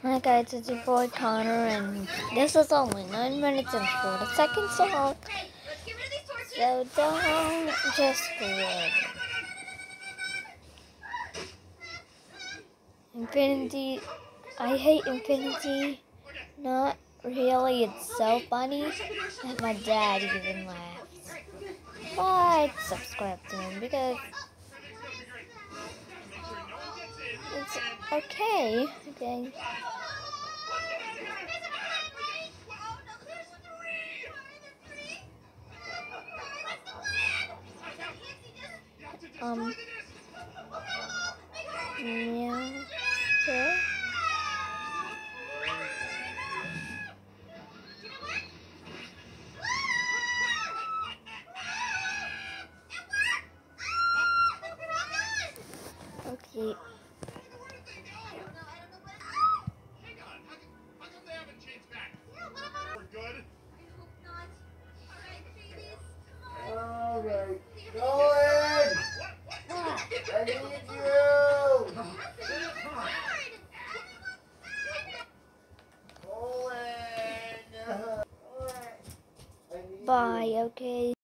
Hi guys, it's your boy Connor, and this is only 9 minutes and 40 seconds long, so don't just wait. Infinity, I hate Infinity, not really, it's so funny that my dad even laughs. But subscribe to him because it's okay. Yeah, sure. Okay. Alright, Nolan! I need you! Nolan! Bye, okay.